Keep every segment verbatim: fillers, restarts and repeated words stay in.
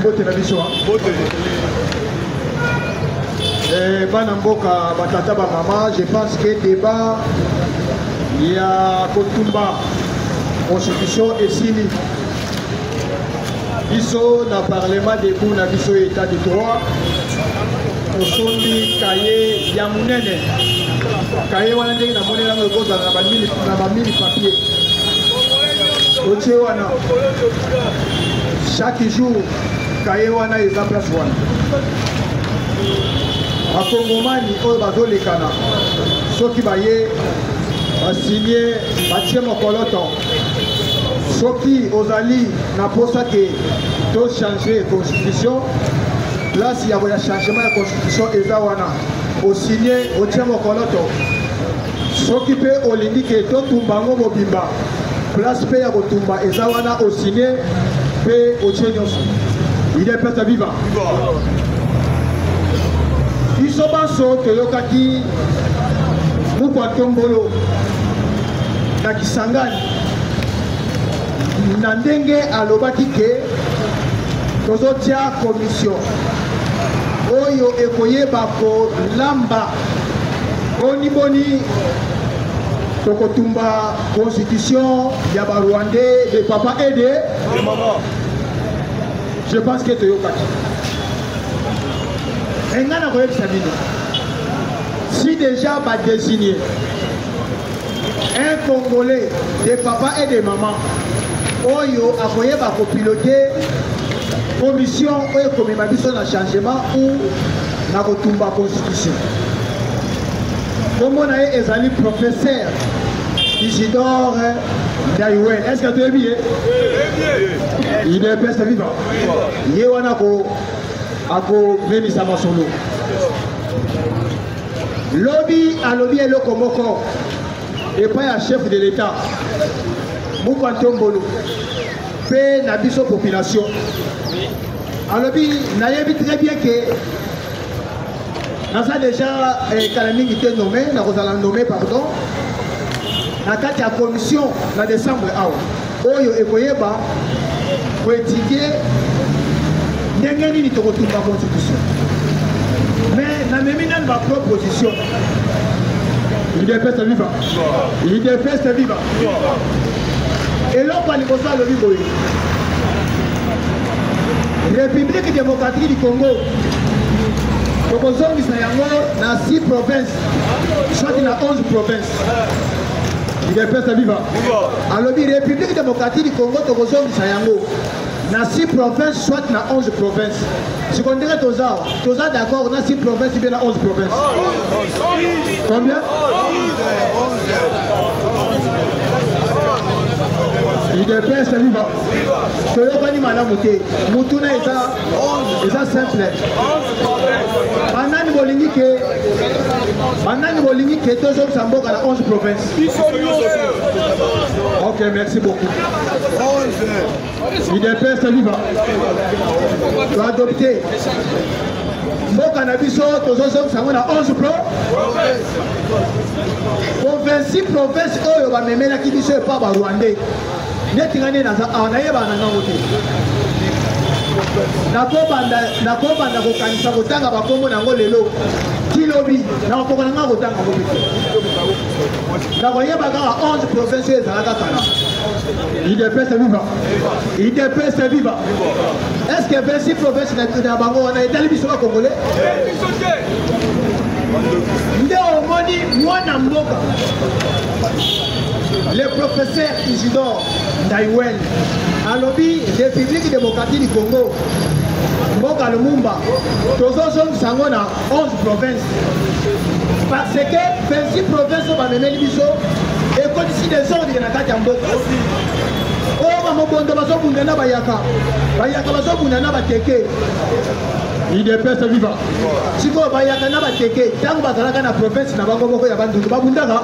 mbote na biso eh bana mboka batata ba mama, je pense que débat il y a kotumba constitution et sini biso na parlement debout na biso état de droit osombi kaye ya munene kaye wana ndenge na monela ngo kozala na ba mille na ba mille papier otie wana chaque jour kaye wana eza place wana bakongomani oyo bazolekana soki baye basinye batie mokoloto soki ozali na posa ke to changer constitution place ya koya changement ya constitution eza wana osinye otie mokoloto soki mpe olingi ke totumba ngo mobimba place mpe ya kotumba eza wana osinye mpe otie nyonso ide pesa viva biso banso toyokaki mukwa tombolo na Kisangani na ndenge alobaki ke tozotia commission oyo ekoyeba kolamba boniboni tokotumba constitution ya ba Rwandais de papa et de maman. Je pense que toyokaki engana koyebisa bino si déjà ba désigné un Congolais de papa et de maman oyo akoyeba kopiloter commission oyo komema biso na changement ou na kotumba constitution komona ye ezali professeur Isidore Ndaiwen. Est-ce que tu es bien? Il est best vivant. Ye wana ko ako memisa masolo lobby a lobby eloko moko et pas un chef de l'État Moukantombolo pe na biso population alobi nayebi très bien que nasa déjà Kalamingi était nommé na kozala nommé pardon na kati ya commission na décembre awa oyo ekoyeba ko étudier ndenge nini tokotumba constitution mais na memi nani ba proposition il est fait vivant il est fait vivant et l'on va liboso alobi boye République démocratique du Congo tokozongisa yango na six provinces soit na onze provinces il est fait vivant alobi République démocratique du Congo tokozongisa yango na six provinces soit na onze provinces. Ce qu'on dirait toza toza d'accord na six provinces bien na onze provinces. Combien? Il est bien c'est vivant. Que le bani malamu te mutuna eza eza simple. Banani bolingi ke banani bolingi ke tozo samboka na onze provinces. Ok, merci beaucoup. Il est bien c'est vivant. Tu as adopté. Mboka na biso tozo samboka na onze provinces. Pour vingt-six provinces oyo ba memela ki biso pa ba Rwandais. Netingane naza anayeba na ngango te. Nakobanda nakobanda kokanisa kotanga bakombo nango lelo. Kilobi na kopona ngango tanga ngobite. Nakoyeba kaka onze provinces ezalaka kana. Il est vivant. Il est vivant. Est-ce que vingt-six provinces na bango wana etali biso ba Congolais? Nde omoni mwana mboka. Le professeur Isidore Ndaiwen alobi République démocratique du Congo mboka Lumumba tozozongisa yango na onze provinces parce que vingt-six provinces oyo bamemeli biso ekotisi desordre na kati ya mboka oyo bamobondo bazobunda na bayaka bayaka bazobunda na bateke il est peste vivant sikoyo bayaka na bateke ntango bazalaka na province na bango moko ya bandundu babundaka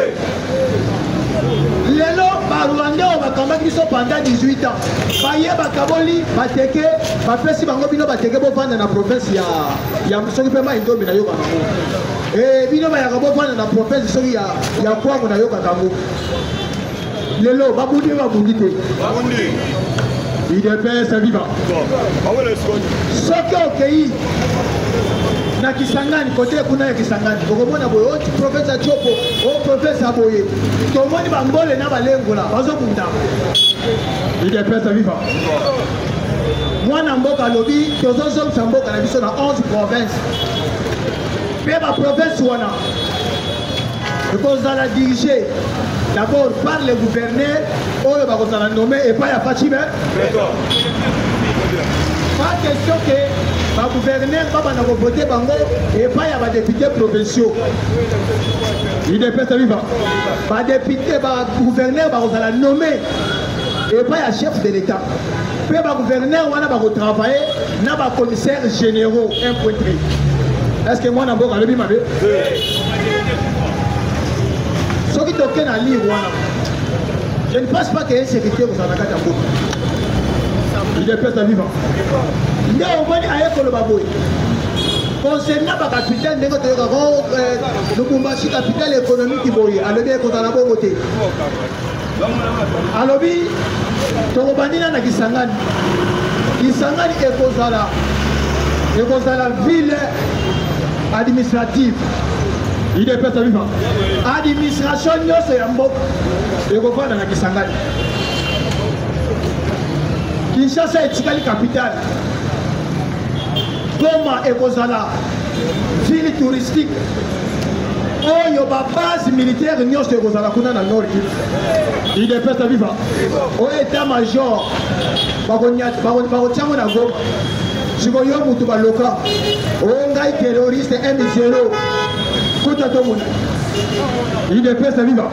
lelo barwandais oyo bakambaki biso pendant dix-huit ans bayebaka boli bateke bapesi bango bino bateke bovanda na province ya ya soki mpe mai ndombi nayokaka ngo e bino bayaka bovanda na province soki ya ya kwango nayokaka ngo lelo babundi babundi te I D P S vivant. Soki okei na Kisangani côté kuna ya Kisangani bokomona boye o professeur Chopo o professeur boye tomoni bambole na balengola bazobunda I D P S vivant. Mwana mboka lobi tozozomisa mboka na biso na onze provinces pe ba province wana ekozala dirigé d'abord par le gouverneur oyo bakozala nommé epai ya Fachibe. Pas question que ba gouverneur babana kovote bango epai ya badéputé provinciaux. I D P S vivant. Badéputé ba gouverneur bakozala nommé epai ya chef de l'État. Pe ba gouverneur wana bakotravailler na ba commissaires généraux un point trois. Est-ce que moi n'abord alobi mabe? Ce qui toque na lire wana. Je ne pense pas que un secrétaire vous en a qu'à beaucoup. Il est peut-être vivant. Nde omoni ayeko lo baboy. Concernant ba capitaine ndeko toyoka ko Lubumbashi capitale économique boye alobi ko na bongo te. Alobi tokobandina na Kisangani. Kisangani ekozala ekozala ville administrative. Il est peut-être vivant. Administration nyonso ya mboka ekofanda na Kisangani. Kinshasa etikali capitale. Goma ekozala ville touristique. Oyo ba base militaire nyonso ekozala kuna na Nord Kivu. Il est peut-être vivant. Au état-major bakonyati bakotiango na Goma. Sikoyo mutu baloka. O ngai terroriste M zéro. Kota tomona. Il est peut-être vivant.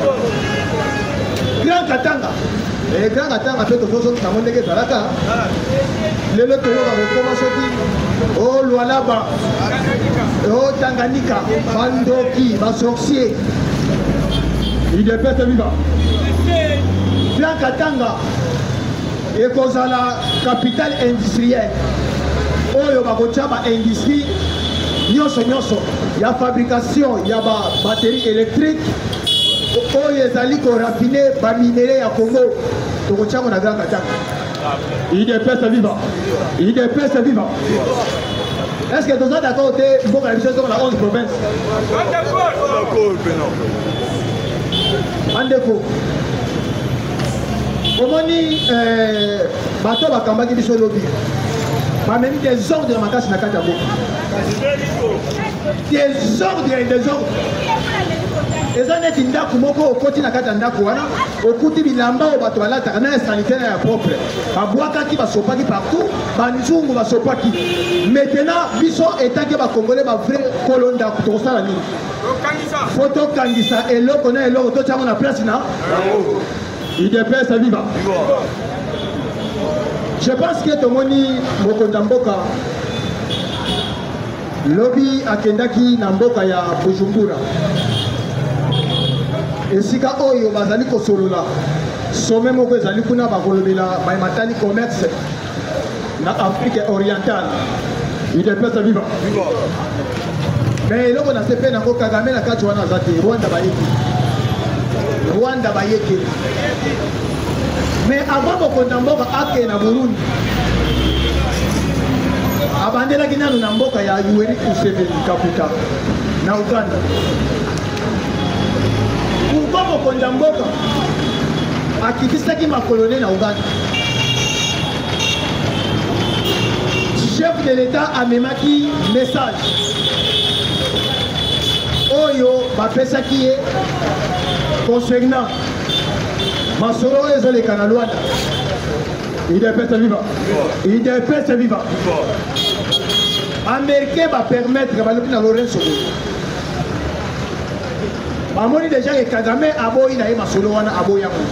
Grand Katanga. Et Grand Katanga fait tout ça dans mon équipe Salaka. Le loto va recommencer. Oh Lualaba. Oh Tanganyika. Bandoki, ma sorcier. Il est peut-être vivant. Grand Katanga. Et cause la capitale industrielle. Oh yo bakochaba industrie. Nyonso nyonso. Il y a fabrication, il y a ba batterie électrique. Oyo ezali ko raffiner ba minerai ya Congo. Tokochango na Grand Katanga. Il est peut-être vivant. Il est peut-être vivant. Est-ce que vous êtes d'accord que mboka na biso sur la onze provinces? D'accord, Andeko. Omoni euh bato bakambaki biso lobi. Ba même des ordres de makasi na kati ya mboka. Des ordres et des ordres. Eza neti ndako moko okoti na kati ya ndako wana okuti bilamba o bato balata na sanitaire ya propre babwakaki basopaki partout banzungu basopaki maintenant biso etaki bakongole ba vrai kolo ndako tokosala nini foto kangisa eloko na eloko tochango na place na I D P S vivant. Je pense que tomoni mokonda mboka lobi akendaki na mboka ya Bujumbura. Esika oyo bazali kosolola sommet moko ezali kuna bakolobela bamatani commerce na Afrique orientale. Il est peut-être vivant. Mais eloko na sepe na ko Kagame na kati wana zate Rwanda bayeki. Rwanda bayeki. Mais avant mokonda mboka ake na Burundi abandelaki nanu na mboka ya Yoweri Museveni Kaguta na Uganda. Pourquoi mokonda mboka akitisaki makolone na Uganda? Chef de l'État amemaki message oyo bapesaki ye concernant masolo ezoleka na Luanda. Il est peut-être vivant. Il est peut-être vivant. Américain va permettre balobi na Lorenzo. Bamoni déjà que Kagame aboyi na ye masolo wana aboya ko.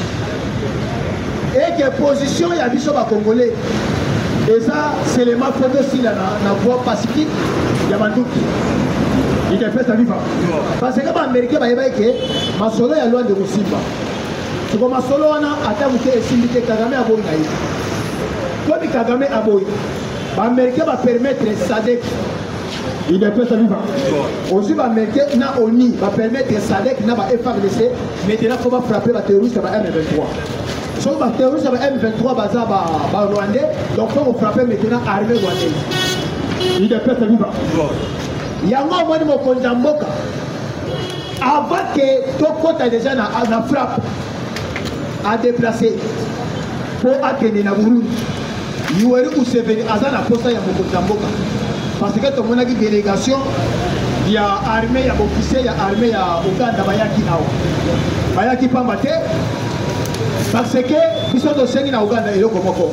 Et que position ya biso ba congolais. Et ça c'est le mafoto si la na voie pacifique ya banduki. Il est peut-être vivant. Parce que ba américain ba yeba ke masolo ya Luanda de Musimba. Siko masolo wana ata muke esimbite Kagame aboyi na ye. Comme Kagame aboyi, ba américain va permettre Sadek. Il est peut-être vivant. Aussi va américain na ONU va permettre Sadek na ba F A R D C maintenant faut pas frapper la terroriste ba M vingt-trois. So les terroristes de M vingt-trois baza ba rwandais, donc il faut frapper maintenant l'armée rwandaise. Il est presque vivant. Yango moni mokonzi mboka avant que tokota déjà na na frappe a déplacé pour akende na Burundi. Yoweri Museveni aza na posta ya mokonzi mboka parce que tomonaki délégation ya armée ya officier ya armée ya Uganda bayaki awa bayaki pamba te parce que biso tosengi na Uganda eloko moko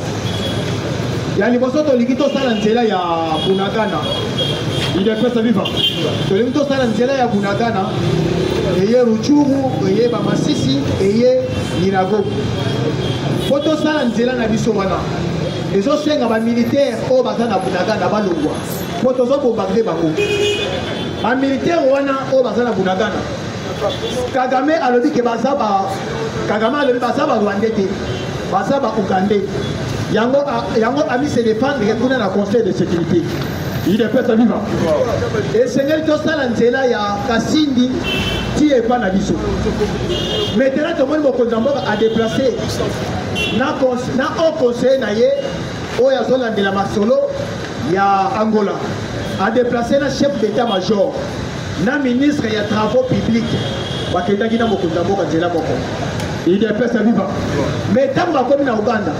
ya liboso tolingi tosala nzela ya Bunagana il est presque vivant tolingi tosala nzela ya Bunagana eye Ruchuru eye Bamasisi eye Nyiragongo po tosala nzela na biso wana ezosenga bamilitaire oyo baza na Bunagana balongwa po tozobombarde bango bamilitaire wana oyo baza na Bunagana Kagame alobi ke baza ba Kagame alobi baza ba Rwandais te baza ba Ugandais yango yango ami se défendre kuna na conseil de sécurité il est peut-être vivant et seigneur tosala nzela ya Kasindi ti epa na biso maintenant tomoni mokonzi mboka a déplacé na na au conseil na ye oyo azolandela masolo ya Angola a déplacé na chef d'état-major na ministre ya travaux publics bakendaki na mokonzi mboka nzela moko il est peut-être vivant mais ntango bakomi na Uganda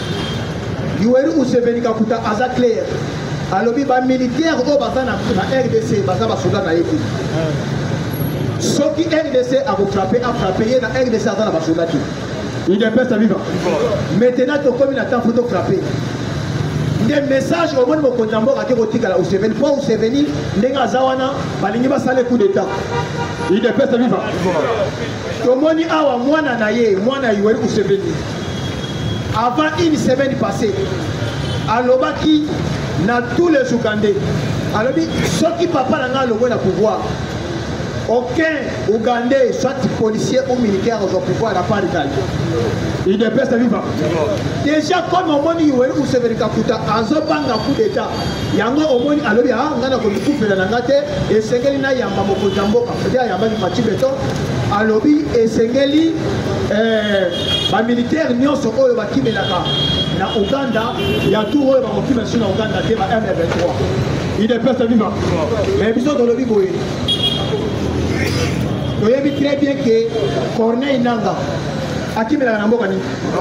Yoweri Museveni kakuta aza clair alobi bamilitaire oyo baza na R D C baza basoda na ye te soki R D C akofrappe afrappe ye na R D C aza na basoda te il est peut-être vivant maintenant tokomi na temps foto frappe nde message omoni mokonzi mboka ake kotikala Museveni mpo Museveni ndenge aza wana balingi basala coup d'état il est peut-être vivant tomoni awa mwana na ye mwana Yoweri Museveni avant une semaine passée alobaki na tous les Ougandais alobi soki papa na nga alongwe na pouvoir aucun Ougandais soit policier ou militaire au pouvoir na part d'Italie il est peut-être vivant déjà comme omoni Yoweri Museveni kakuta azobanga coup d'état yango omoni alobi ah ngana ko mikufela na ngate esengeli na yamba mokonzi mboka peut-être yamba ki Faci Beton alobi esengeli eh ba militaire nyonso oyo bakimelaka na Uganda ya tout oyo bakokima sur na Uganda te ba M vingt-trois il est peut-être vivant mais biso tolobi boye toyebi très bien que Corneille Nangaa akimelaka na mboka nini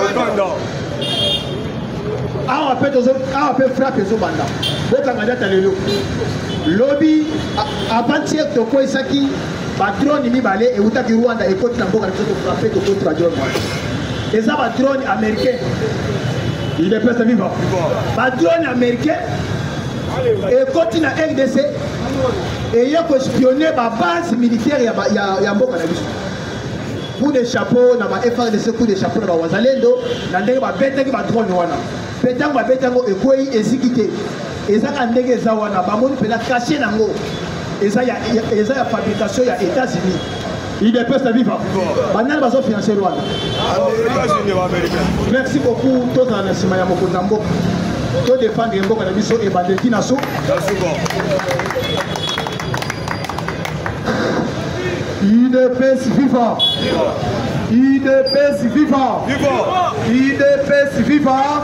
awa pe tozo awa pe frappe ezobanda bokanga data lelo lobi avant-hier tokoisaki badrone mibale eutaki Rwanda ekoti na mboka na biso tofrappe tokoti badrone wana eza badrone américain il est peut-être vivant badrone américain ekoti na R D C eye koespionne babase militaire ya mboka na biso coup de chapeau na ba F A R D C coup de chapeau na ba wazalendo na ndenge babetaki badrone wana petango babetango ekwei eziki te ezaka ndenge eza wana bamoni mpena caché nango eza ya eza ya fabrication ya États-Unis il est peut-être vivant banani bazofinancer Rwanda merci beaucoup tozala na nsima ya mokonzi mboka todefendre mboka na biso ebandeki na so I D P S vivant. I D P S vivant. I D P S vivant.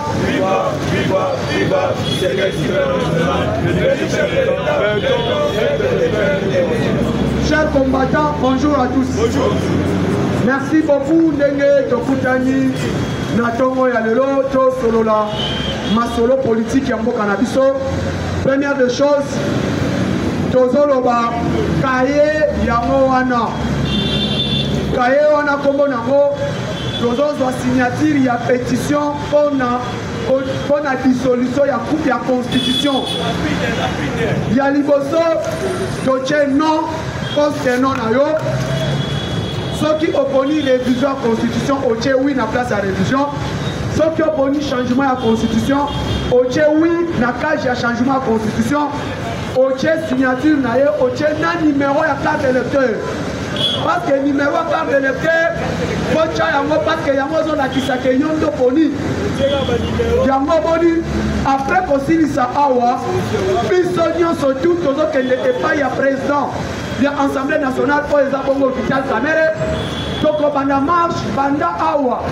Chers combattants, bonjour à tous. Bonjour. Merci beaucoup ndenge tokutani na tongo ya lelo to solola masolo politique ya mboka na biso. Première des choses, tozoloba kaye yango wana kaye wana kombo nango tozozwa signature ya pétition pona pona dissolution ya coupe ya constitution ya liboso toche non poste non na yo soki oponi révision ya constitution oche oui na place ya révision soki oponi changement ya constitution oche oui na cage ya changement ya constitution oche signature na ye oche na numéro ya carte électeur parce que numéro ya carte électeur pocha yango parce que yango ozolakisa ke yo ndo poni yango boni après kosilisa awa biso nyonso tu tozokende epai ya président ya assemblée nationale oyo eza bongo vital kamere tokobanda marche banda awa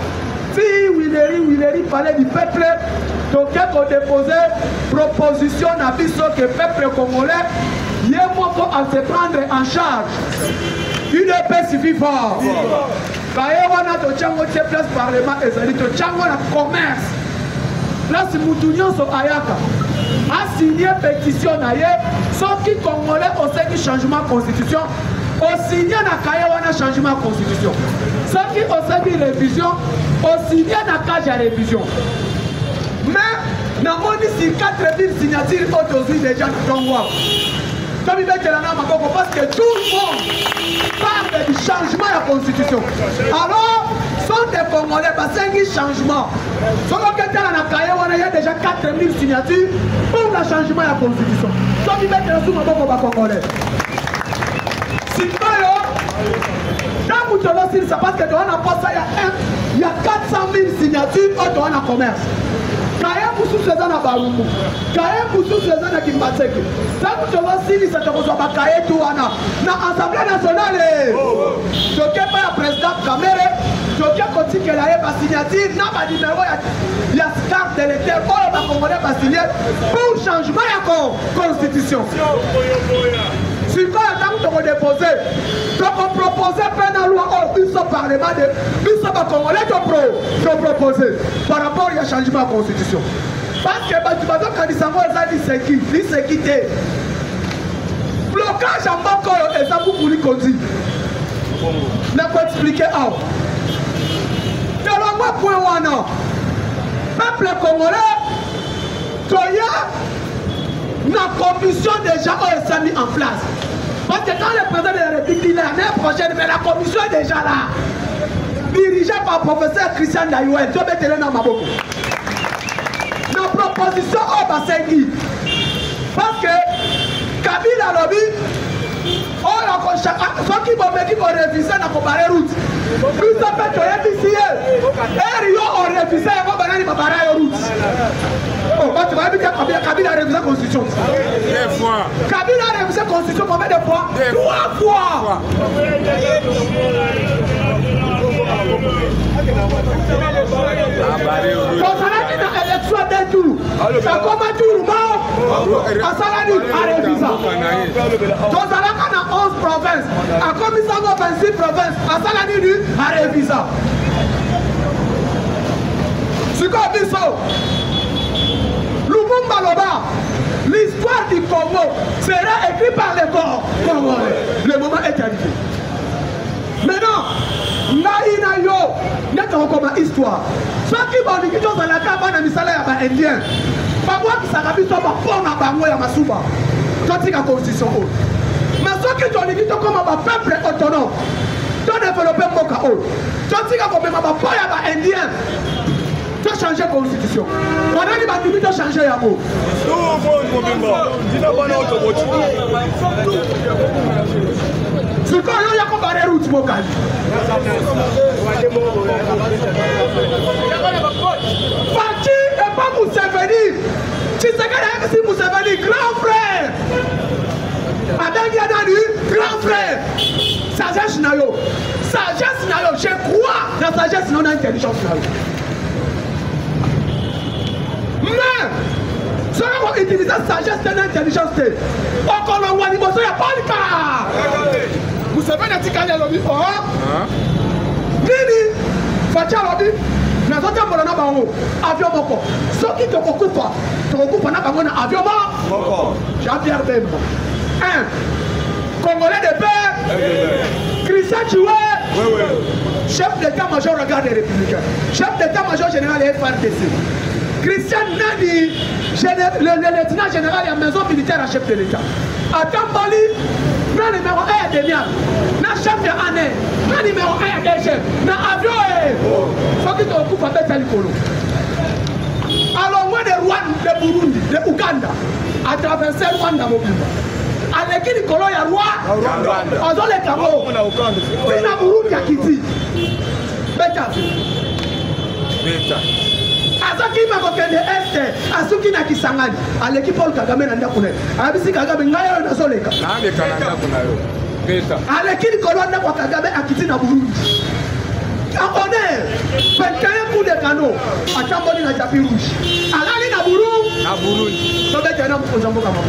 Si Willery, Willery parlait du peuple, donc on déposé proposition à biso que le peuple congolais, il y a à se prendre en charge. Une paix suffit fort. Quand on a de Tchango, c'est place parlement et ça dit de Tchango la commerce. Là, si Moutounion sont Ayaka a signé pétition d'ailleurs, sauf qui Congolais au sein du changement de constitution, au signé na Kaya wana changement de constitution. Sauf qui au sein de révision, au signé na Kaja révision. Mais, dans mon ici, quatre mille signatures aujourd'hui déjà dans Congo. Comme il veut que la norme parce que tout le monde parle du changement de la constitution. Alors, sont des Congolais, parce qu'il y a un changement. Selon que il y a déjà quatre mille signatures pour le changement de la constitution. Comme il veut que la norme Congolais. Si dans Moutolo, c'est parce que dans la il y a quatre cent mille signatures dans le commerce. Kaya Moussou César na Barumu, Kaya Moussou César na Kimbatseke. Ça vous devez signer cette chose à Kaya Touana. Na Assemblée nationale. Donc il y a pas le président Kamere, donc il y a continue que la pas signature, na pas numéro il y a carte de l'état pour le Congolais pas signer pour changement de la constitution. Si quoi attend de déposer, donc on proposait pas la loi au but parlement de but Congolais de proposer par rapport au changement de la constitution. Parce que bah, tu vas donc quand ils s'en vont, ils disent qui, ils se quittent. Blocage en bas et ça vous voulez qu'on dit. N'a pas expliqué how. Selon moi point one, peuple congolais, Toya, la commission déjà a mis en place. Parce que quand le président de la République dit l'année prochaine, mais la commission est déjà là. Dirigée par le professeur Christian Dayouel, je vais te donner dans ma bouche. La proposition au Bassengi. Parce que Kabila lobby, oh la ceux qui vont qui vont réviser dans la route. Plus ça fait que les ici, et Rio ont révisé et vont banani ma barre route. Oh, bah tu vas dire que Kabila a révisé la constitution. Deux fois. Kabila a révisé la constitution combien de fois? Trois fois. Tosalaki na élection d'un tour. Ça comme un tour mort. Asalani a révisé. Tosalaki na onze provinces. A commission de vingt-six provinces. Asalani lui a révisé. C'est quoi Bisso? Lumumba Loba. L'histoire du Congo sera écrite par les corps congolais. Le moment est arrivé. Maintenant, Naïna yo, n'est comme histoire. Ceux qui vont dire que dans la cabane de Misala ya indien, pas moi qui s'arrête sur ma forme à Bango ya Masuba. Quand il y a la constitution. Mais ceux qui ont dit que comme un peuple autonome, tu as développé mon chaos. Quand il y a comme un peuple indien, tu as changé la constitution. On a dit que tu as changé la mot. C'est quand il y a comparé route vocale. Fati et pas Mousseveni. Tu sais que c'est Mousseveni, grand frère. Madame Yadani, grand frère. Sagesse Nayo. Sagesse Nayo. Je crois dans la sagesse non intelligence Nayo. Mais, si on utilise la sagesse et l'intelligence, on a un animal, il n'y a pas de cas. Vous savez, il y a des cas qui ont Nini, Fatia lobby, nous avons dit avion moko. Ceux qui te occupent, te occupent en avion moko. Jean-Pierre Bemba. Un, Congolais de paix, Christian Choué, chef d'état-major regard des Républicains, chef d'état-major général des F R D C. Christian Nani, le lieutenant général de la maison militaire à chef de l'État. À Tambali, le numéro un est Demian. Le chef de l'année, le numéro un est chef. Le avion est. Ceux qui te occupent avec Salikolo. Alors, moi, de Rwanda, de Burundi, de Ouganda, à traverser Rwanda, Mobimba. À l'équipe du Colo, il y a Rwanda. On a les Camo. C'est la Burundi à Kiti. Beta. Beta. Azaki makokende este asuki na kisangani aleki Paul Kagame na ndakune abisi Kagame ngayo na soleka na le kananda kunayo beta aleki kolonda kwa Kagame akiti na Burundi akone vingt et un coups de canaux. À Chamboli, na tapis rouge. Alali na Bourou. Na Bourou. Ça veut dire que nous sommes en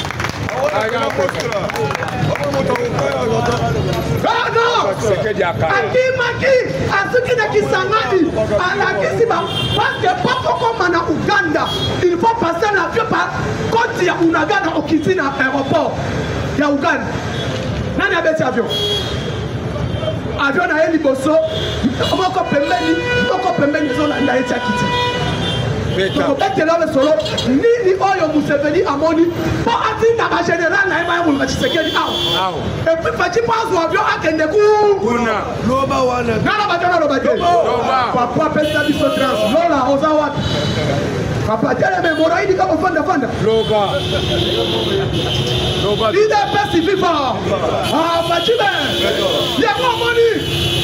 ah non! Akimaki, asuki na Kisangani, alakisi ba parce que pas comme na Uganda, il faut passer l'avion par côte ya Unagana au Kiti na aéroport ya Uganda. Nani abeti avion? Avion na eli boso, moko pembeni, moko pembeni zona na etia Kiti. Donc bete là le solo, ni ni oyo Museveni amoni, pour atteindre la générale na ema mu Tshisekedi awo. Et puis Fati passe au avion akende ku. Kuna. Loba wana. Nana batana loba te. Loba. Papa pesa biso trans. Lola ozawa. Papa tele memora idi kama fanda fanda. Loba. Loba. Leader pesi viva. Ah Fati ben. Yego moni.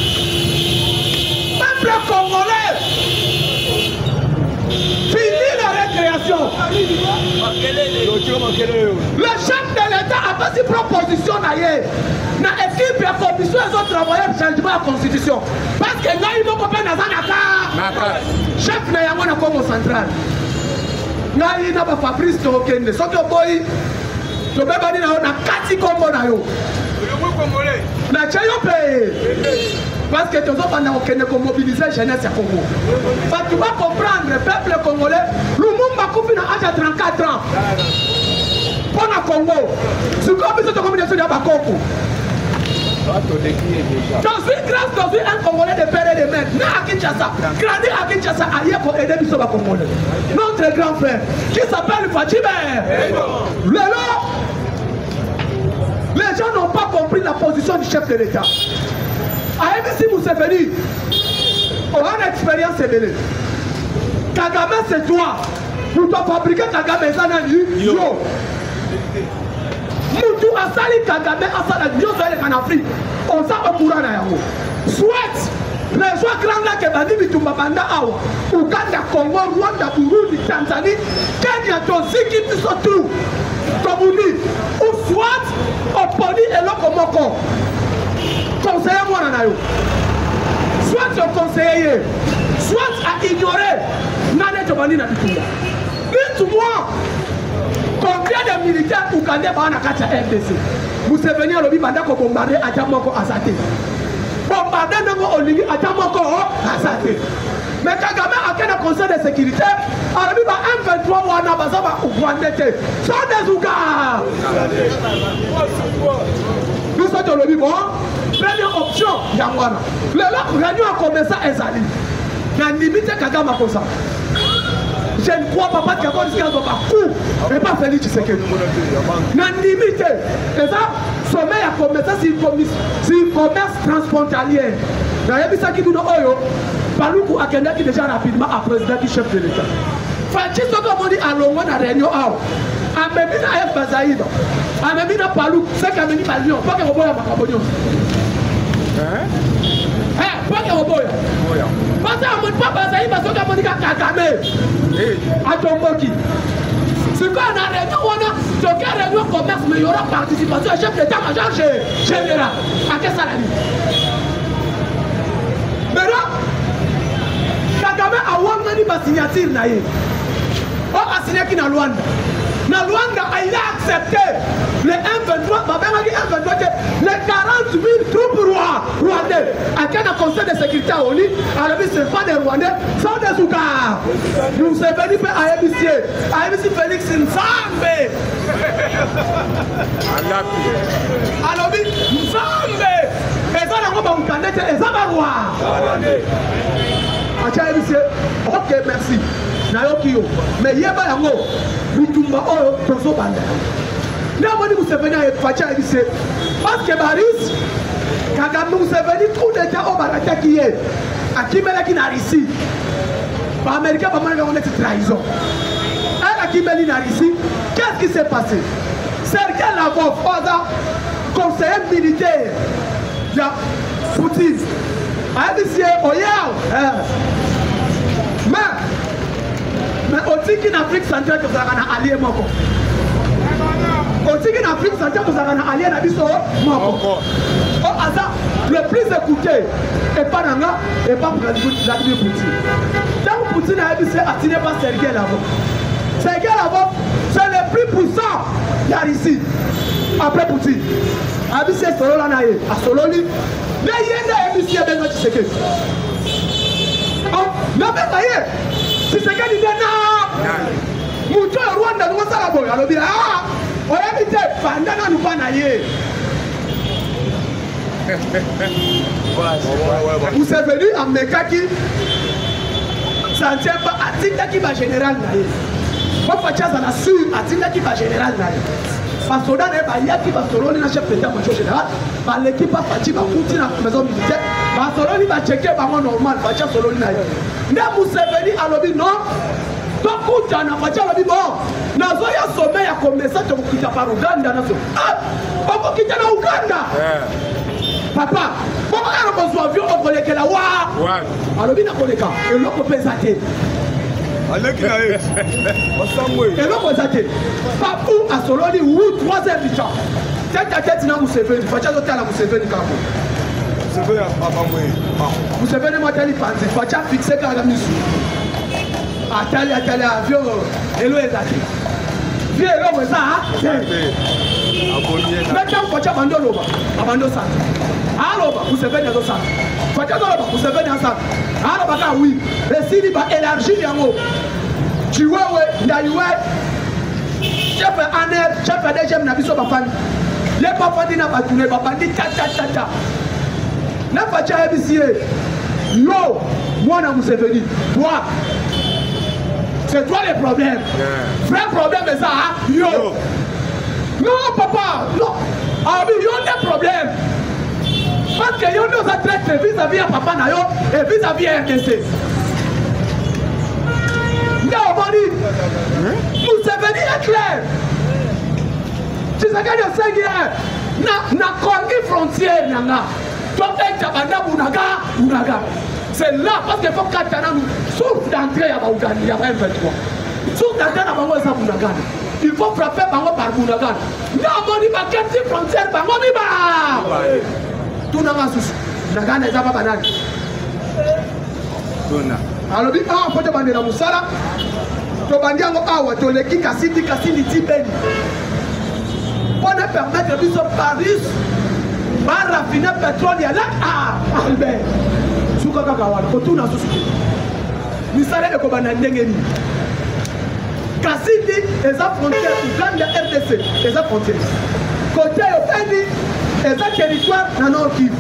Peuple congolais. Fini la récréation. Le chef de l'État a pas si proposition d'ailleurs. Na équipe ya commission ils ont travaillé pour changement de la constitution. Parce que là ils vont pas dans naka. Chef na yango na Congo central. Na ina ba Fabrice Tokende. Soki boy to beba ni na kati Congo na yo. Na chayo pe. Parce que tous les gens ont mobilisé la jeunesse à Congo. Tu vas comprendre, le peuple congolais, Lumumba Koufi a âge de trente-quatre ans. Pour le Congo, c'est comme si tu as dit à Bakoko. Je suis grâce dans un Congolais de père et de mère. Né à Kinshasa, grandi à Kinshasa, ailleurs pour aider les Congolais. Notre grand frère, qui s'appelle Fatime. Les gens n'ont pas compris la position du chef de l'État. A M C Museveni, on a une expérience élevée. Kagame, c'est toi. Pour toi fabriquer Kagame, ça n'a eu. Yo. Moutou a sali Kagame, a sali Yo, ça est en Afrique. On s'en va pour un soit les gens grands là qui bandi bitumba banda awa. Uganda, Congo, Rwanda, Burundi, Tanzanie, Kenya, Toziki, tout ça tout. Comme on dit. Ou soit, Oponi et Lokomoko. Conseiller moi nanayo. Soit tu conseiller, soit à ignorer nane tobani na bitumba. Dites-moi combien de militaires ougandais ba na kati R D C. Museveni alobi banda ko bombarder atamoko azate. Bombarder nango olingi atamoko azate. Mais Kagame a quel conseil de sécurité? Alobi ba M vingt-trois wana bazaba Ougandais te. Sont des Ougas. Nous sommes le bon. Première option, Yangwana. Le réunion a commencé à Ezali. Il y a une limite Kagame comme ça. Je ne crois pas que Kagame soit un coup. Et pas Félix Tshisekedi. Il y a une limite. Et ça, sommet a commencé sur le commerce transfrontalier. Il y a un qui nous dit Paloukou a qui déjà rapidement à président du chef de l'État. Fati Sokomoni a longué la réunion. Amemina F Bazaïda. Amemina Palou. C'est qu'Amemina Palion. Pas que vous voyez ma cabonion. Hein? Hein? Pas que vous voyez. Parce que mon papa Bazaïda, parce que mon gars Kagame. À ton moki. C'est quoi la réunion? On a donc la réunion commerce, mais il y aura participation. Chef d'état-major général. À quel salaire? Maintenant, Kagame a oublié ma signature. On a signé qui dans Luanda. Dans Luanda, il a accepté les M vingt-trois, M vingt-trois, les quarante mille troupes rwandais. À quel conseil de sécurité au lit, alors ce ne sont pas des Rwandais, ce sont des Ougas. Nous sommes venus à A M C. A M C Félix Nzambe. Alors, Nzambe. Et ça, on va vous connaître, et ça va voir. Ok, merci. Nayokiyo. Mais yeba yango. Bitumba oyo tozo banda. Namoni Museveni a facha ebise. Parce que Baris Kagame Museveni coup d'état au barata qui est. Akimela qui n'a ici. Par américain pas mal on est trahison. Elle Akimeli n'a ici. Qu'est-ce qui s'est passé? Sergei Lavrov, conseiller militaire. Ya Poutine. A dit oya. Mais mais au Tiki en Afrique centrale que vous avez un allié moko. Aussi en Afrique, ça tient aux alliés à Bisso. Oh, Aza, le plus écouté, et pas Nanga, et pas Vladimir Poutine. Tant que Poutine a dit, attiré par Sergei Lavrov. Sergei Lavrov, c'est le plus puissant de la Russie. Après Poutine. Abi c'est solo là naïe, à solo li. Mais il y a des émissions de notre sécurité. Oh, mais naïe, c'est ce qu'elle dit là. Moucho Rwanda nous ça la boy, alors bien ah, on a évité pendant nous pas naïe. Vous êtes venu à Mekaki, ça ne tient pas à Tinda qui va général naïe. Moi Fatia ça la su à Tinda qui va général naïe. Parce que il y a qui va solo le chef d'état-major général, par l'équipe à Fati va continuer à la maison militaire, va solo va checker par normal, Fatia solo naïe. Mais vous êtes venu à l'objet non. Donc, quand on a fait le bon, nous avons un sommet à commencer à quitter par Ouganda. Ah, on va quitter l'Ouganda. Papa, comment on a besoin d'avion pour les Kela Wa? Alors, il y a des gens qui ont pesé. Allez, qui a eu? Et l'autre pesé. Papou a solo dit ou troisième victoire. Tête à tête, nous se fait. Fatia l'hôtel à Museveni Kambo. Museveni à Papa. Museveni m'a dit que Fatia fixé par la mission. Atali atali avion elo ezaki vie elo weza ha maintenant Fatia bando loba abando sa aloba Museveni azo sa Fatia loba Museveni asa aloba ka oui resili ba élargir yango chiwewe ndaiwe chef aner chef deuxième na biso bafani les papa dina batune babandi ta ta ta ta na Fatia ebisie yo mwana Museveni toi. C'est toi le problème. Yeah. Vrai problème c'est ça, hein? Yo. Yo. Non, papa, non. Ah oui, yo a des problèmes. Parce que yo nous a traité vis-à-vis de papa na yo et vis-à-vis de R D C. Non, on dit, Museveni est clair. Tu sais qu'il y a cinq ans, na na Congo frontière nanga. Toi t'es Tabanda Bunaga, Bunaga. C'est là parce qu'il faut qu'Atana nous sauf d'entrée à Baougani, il y a vingt vingt-trois. Sauf d'entrée à Baougani, il faut frapper Bango par Bounagan. Non, on dit pas quelle frontière, Bango Miba. Tout n'a pas souci. Nagan n'est pas banal. Alors, il faut te bander dans Moussala. Tu vas dire Awa, tu les qui Kassindi, Kassindi, Tibeni. Pour ne permettre de se Paris, par raffiner pétrole, il y a là, ah, Albert. Kaka kawana kotuna susuki misale ekobana ndenge ni Kasindi eza frontière Uganda R D C eza frontière côté Yopeni eza territoire na Nord Kivu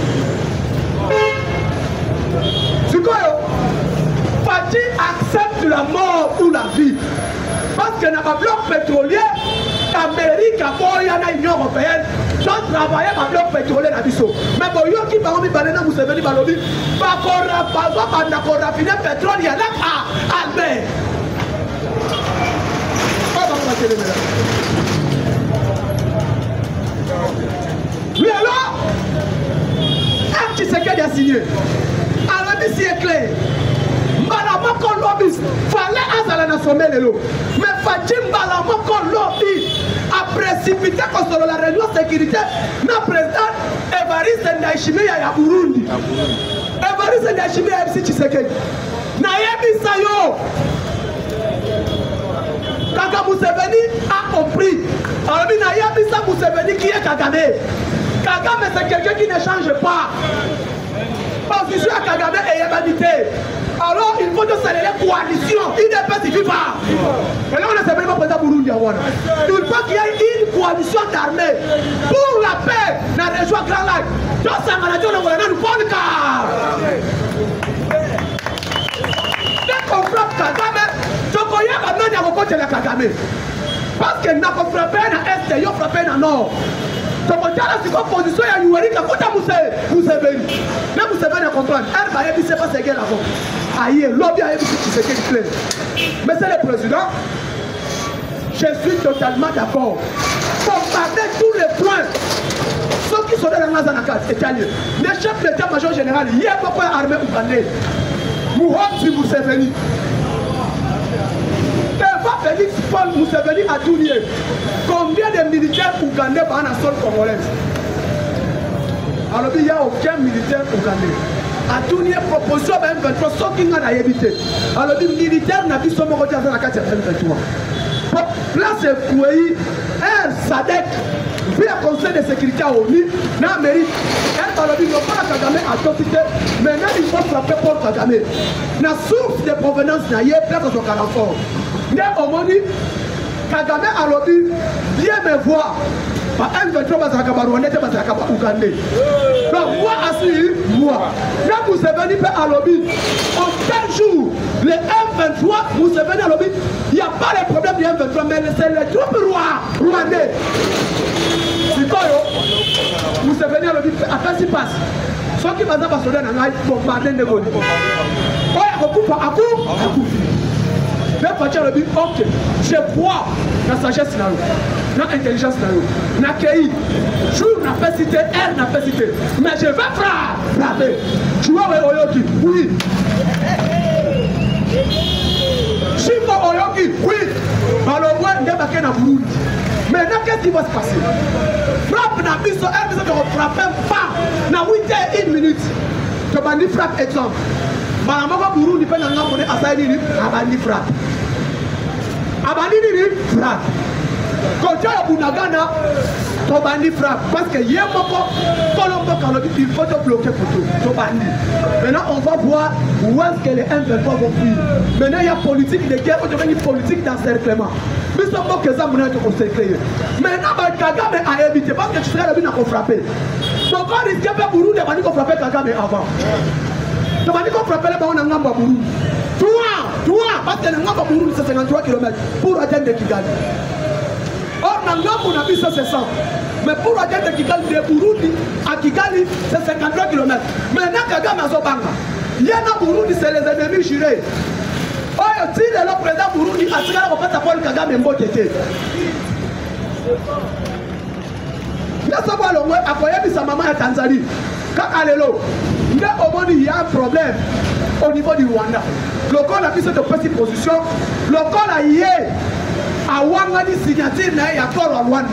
sikoyo Fati accepte la mort ou la vie parce que na bloc pétrolier Amérique a boya na Union européenne j'ai travaillé ma bloc pétrolier na biso mais bon yo qui va mi balena Museveni balobi ba kora ba ba na kora raffiner pétrole ya là à Albert on va passer le là oui alors un qui s'est qu'à signer alors ici est clair Mbala moko lobby fallait azala na sommet lelo mais Fatim Mbala moko lobby a précipité contre la réunion sécurité na président Evariste Ndayishimiye ya Burundi Evariste Ndayishimiye ya M C Tshisekedi na yebisa yo Kaka Museveni a compris alors na yebisa Museveni qui est Kagame Kagame c'est quelqu'un qui ne change pas position à Kagame et humanité. Alors il faut de sceller les coalitions. Il ne peut suffire pas. Et là on ne sait même pas président Burundi. Il faut qu'il y ait une coalition d'armée pour la paix dans la région Grand Lac. Dans sa maladie, on a nous prendre le cas. Dès qu'on frappe Kagame, je connais maintenant qu'il y a beaucoup de Kagame. Parce que n'a pas frappé dans l'Est, il a frappé dans le Nord. Donc on a la position ya Yoweri Kaguta Museveni. Mais Museveni a compris. Elle va y pas ce qu'elle a. Aïe, lobby a évité ce qu'elle plaît. Mais c'est le président. Je suis totalement d'accord. Bombarder tous les points. Ceux qui sont dans la Nazanakat, italien. Le chef de l'état-major général, il y a beaucoup d'armées ougandaises. Mohamed Museveni. Eva Félix Paul Museveni a tout lié. Combien de de militaires ougandais par la sol congolaise. Alors il n'y a aucun militaire ougandais. A tout une proposition à M vingt-trois, sauf qu'il y a évité. Alors les militaires n'ont pas seulement regardé la carte M vingt-trois. Là c'est Fouéi, un Sadek, puis un conseil de sécurité à ONU, dans l'Amérique. Elle alors dit non pas la Kagame à atrocité, mais là il faut frapper Paul Kagame. La source de provenance n'a pas place à son carrefour. Mais au moment Kagame alors dit, viens me voir. Par M vingt-trois, Bazaka Barouane, Bazaka Ougandais. Donc, moi, assis, moi. Là, vous êtes venu à lobby. En quinze jours, les M vingt-trois, vous êtes venu à lobby. Il n'y a pas de problème du M vingt-trois, mais c'est les troupes rwandais. C'est quoi, vous êtes venu à lobby. Après, ce qui passe. Ceux qui passent à Soudan, ils vont bombarder les Gaulois. Oh, il y a beaucoup, à coup, à coup. Mais partir le but, ok, je crois dans la sagesse, dans l'intelligence, dans la K I. Jour n'a pas cité, elle n'a pas cité. Mais je vais frapper. Tu vois, Oyoki, oui. Chico Oyoki, oui. Alors, moi, je vais marquer dans Burundi. Maintenant, qu'est-ce qui va se passer? Frappe dans le biseau, elle ne va frapper pas. Dans huit heures, une minute. Tu vas dire frappe, exemple. Malamoko Burundi pe na ngamo ne asai ni abandi frappe. Abandi ni frappe. Quand tu as Bunagana, tu bandi frappe parce que hier moko Colombo Kalobi il faut te bloquer pour tout. Tu bandi. Maintenant on va voir où est-ce que les M vingt-trois vont fuir. Maintenant il y a politique de guerre, il y a une politique d'encerclement. Mais ça faut que ça me nette au secret. Maintenant Kagame a évité parce que tu serais le but à frapper. Donc on risque pas Burundi de qu'on frapper Kagame avant. Tu vas dire qu'on frappe les ballons dans Ngamba Burundi. Toi, toi, parce que Ngamba Burundi c'est cinquante-trois kilomètres pour atteindre Kigali. Or, Ngamba on a vu ça c'est cent. Mais pour atteindre Kigali, de Burundi à Kigali, c'est cinquante-trois kilomètres. Maintenant, Kagame a son banga. Yana Burundi, c'est les ennemis jurés. Oh, si le président Burundi a tiré la repère à Paul Kagame Mbokete. Là, ça va le moins, après, sa maman à Tanzanie. Quand Alelo, il y a un problème au niveau du Rwanda. Le corps a pris cette petite position. Le corps a y est à Wangani signature et à corps à Rwanda.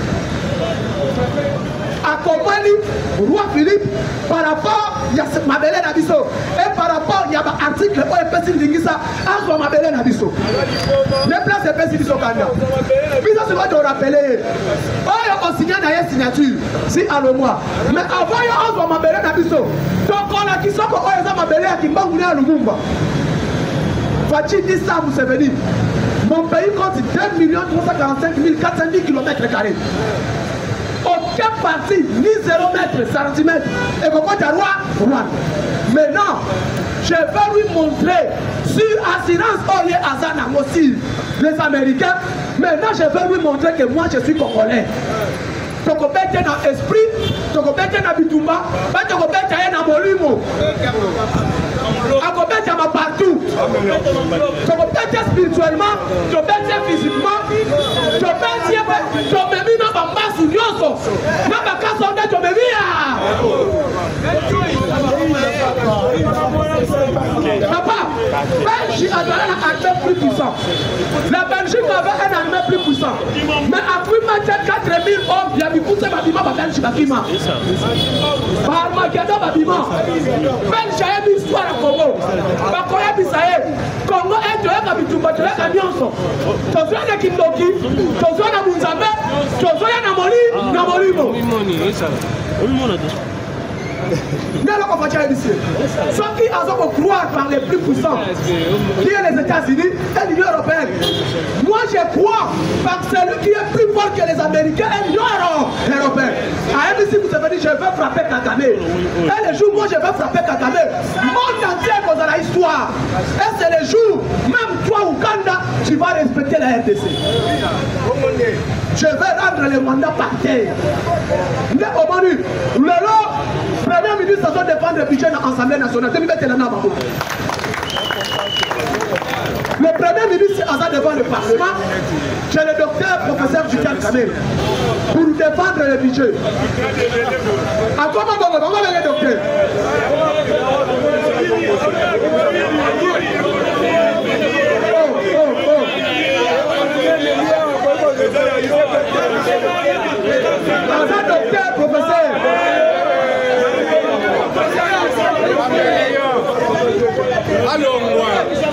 À Komani, roi Philippe, par rapport à Mabele Nabiso, et par rapport à l'article où il peut se dire ça, à Mabele Nabiso. Les places de Pessi Biso Kanda. Puis ça se va te rappeler. Oh, on signe une signature, si à le mois. Mais avant, il y a Mabele Nabiso. Donc on a qui sont pour eux, Mabele à Kimbangouni à Lumumba. Fachi dit ça, vous savez dire. Mon pays compte deux millions trois cent quarante-cinq mille quatre cent dix kilomètres carrés. Aucun parti, ni zéro mètre, centimètre. Et pourquoi tu as roi? Roi. Maintenant, je vais lui montrer sur assurance Oye Azana aussi, les Américains. Maintenant, je vais lui montrer que moi, je suis Congolais. Toko bete na esprit, toko bete na bitumba, toko bete na molimo. Toko bete ma partout. Toko bete spirituellement, toko bete physiquement, toko bete toko bete na bambasu nyoso. Na bakaso nde toko bete. Papa, Belgique a donné un armée plus puissant. La Belgique avait un armée plus puissant. Mais après maintenant quatre mille hommes, il y a eu poussé Babima, Belgique Babima. Par Armageddon Babima. Belgique a une histoire au Congo. Bakoya Bisaye. Congo est de l'Abitumba, de l'Anyonso. Tozo na Kindoki, Tozo na Munzambe, Tozo na Moli, na Molimo. Mais alors on va dire ici, ceux qui ont croire par les plus puissants, qui est les États-Unis et l'Union européenne. Moi je crois par celui qui est plus fort que les Américains et l'Union européenne. À M C vous avez dit je vais frapper Kagame. Et le jour où moi je vais frapper Kagame, le monde entier est dans l'histoire. Et c'est le jour, même toi Ouganda, tu vas respecter la R D C. Je vais rendre le mandat par terre. Mais au moment où le Premier ministre doit défendre le budget de l'Assemblée nationale. Le Premier ministre a devant le Parlement, c'est le docteur professeur Julian Kamel pour défendre le budget. À comment on va voir le docteur? Oh, oh, oh. Alongwa.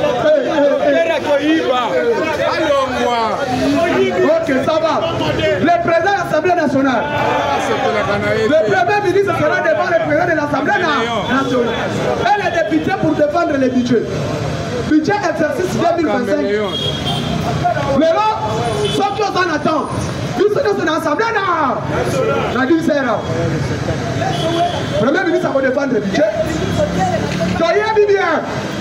Alongwa. Ok, ça va. Le président de l'Assemblée nationale. Le premier ministre sera devant le président de l'Assemblée nationale. Et les députés pour défendre le budget. Budget exercice deux mille vingt-cinq. Mais là, ce qu'on en attend, tout ce que c'est dans l'Assemblée nationale. Le premier ministre va défendre le budget. Soyez bien.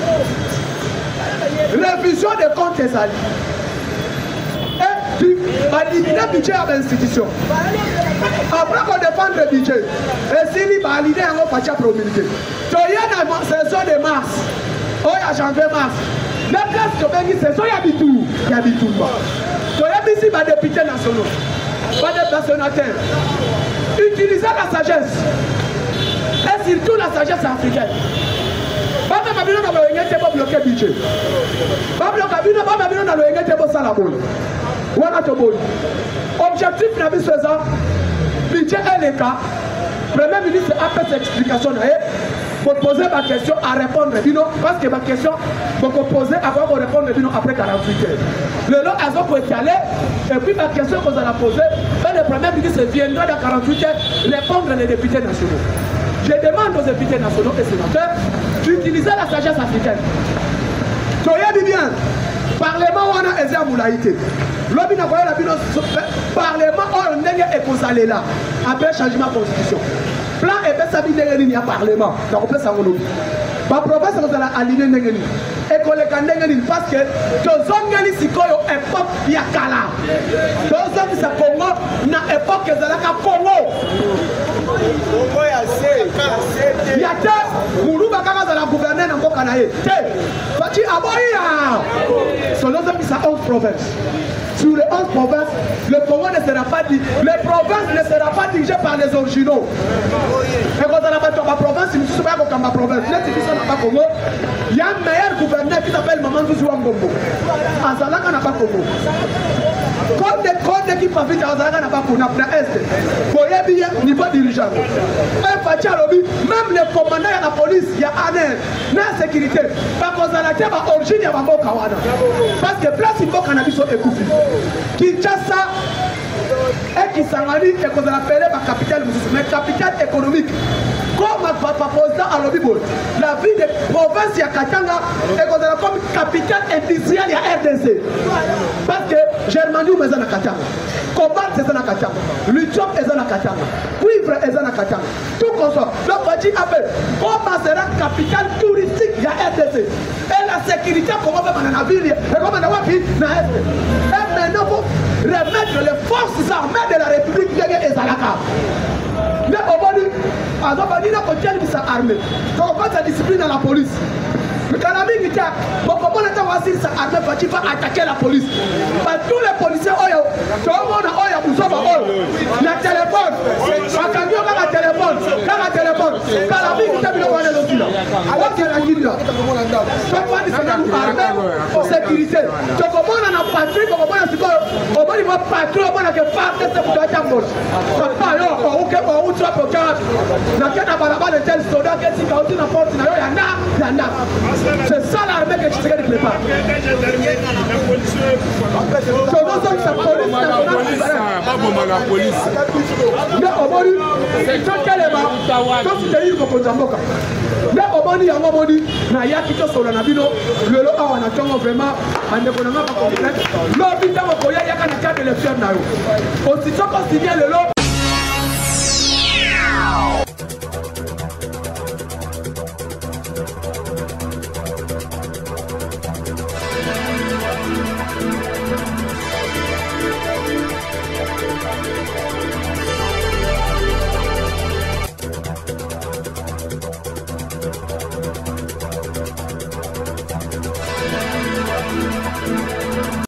Révision des comptes des alliés. Et puis, valider le budget à l'institution. Après qu'on défende le budget, et s'il y valide, on va faire promulguer. Soyez dans la saison de mars. Oh, il y a janvier mars. La classe de Bengi, c'est ça, il y a tout. Il y a tout. Soyez ici, les députés nationaux. Pas des personnataires. Utilisez la sagesse. Et surtout la sagesse africaine. Pas de Babylone dans le Yété pour bloquer le budget. Pas de Babylone dans le Yété pour ça la boule. Voilà ton boule. Objectif n'a pas ça. Budget est l'État. Premier ministre a fait cette explication. Pour poser ma question à répondre. Parce que ma question, pour poser avant de répondre après quarante-huit heures. Le long, elles ont étalé. Et puis ma question qu'on a posée, le premier ministre viendra dans quarante-huit heures répondre les députés nationaux. Je demande aux députés nationaux et sénateurs d'utiliser la sagesse africaine. Soyez bien, Parlement on a aisé à Moulaïté. L'homme n'a pas la Parlement on a aisé là après changement de constitution. Plan et bien ça il y a Parlement. Donc on peut s'en relever. Ma province est aligné Nengeni. Et qu'on les Nengeni parce que deux hommes qui sont à l'époque il y a Kala. Deux hommes qui sont Congo, na époque ils sont à Congo. Il y a deux Moulou Bakara dans la gouverner dans le Canada. Fati Aboya. Ce sont deux hommes qui sont onze provinces. Sur les onze provinces, le Congo ne sera pas dit. Les provinces ne seront pas dirigées par les originaux. Et quand on a ma province, il ne se passe pas comme ma province. Il y a un meilleur gouverneur qui s'appelle Mamadou Zouangombo. Azalaka n'a pas Congo. Quand des comptes qui passent vite, Azalaka n'a pas Congo. Après Est, voyez bien, niveau dirigeant. Un Fati Alobi, même les commandants de la police, il y a un air, la sécurité. Parce qu'on a la terre origine, il y a un Kawana. Parce que place, il faut qu'on a vu son écouffi. Kinshasa et qui s'enralise et qu'on appelle la capitale, mais capitale économique. Comme papa président à l'Obibo, la ville de province de Katanga est comme capitale industrielle de R D C. Parce que Germanie est dans Katanga, Cobalt est dans Katanga, Lithium est dans Katanga, Cuivre est dans Katanga. Tout comme ça. Donc on dit comment sera capitale touristique de R D C. Et la sécurité, comment on va dans la ville, et comment on va dans la ville. Et maintenant, pour remettre les forces armées de la République de Zalaka. Mais au Bali, à Zobani, on tient qui sont armés. Donc on passe la discipline dans la police. Mais quand la mine dit, bon, comment on est armé, il va attaquer la police. Parce que tous les policiers, tout le monde a un téléphone. Un camion a un téléphone. Quand un téléphone, quand la mine dit, on est là. Alors qu'il y a la guille là. Donc on dit, c'est nous armés pour sécurité. Donc comment on a patrouille, comment on a patrouille, on va patrouille, on a que faire des sécurités à Mola. Papa, yo, on ouvre, on ouvre, on ouvre, on a de tels soldats qui sont dans la porte, il y en a, il y en a. C'est ça l'armée que tu sais de prépare. La police. Mais au Mali, c'est quand elle est là, quand tu t'es eu comme Zamboka. Mais au Mali, il y a un moment dit, il y a qui te sur le navire, le lot on attend vraiment, on ne peut pas comprendre. L'hôpital, il y a qu'un cas de l'élection. Aussitôt qu'on signe le lot.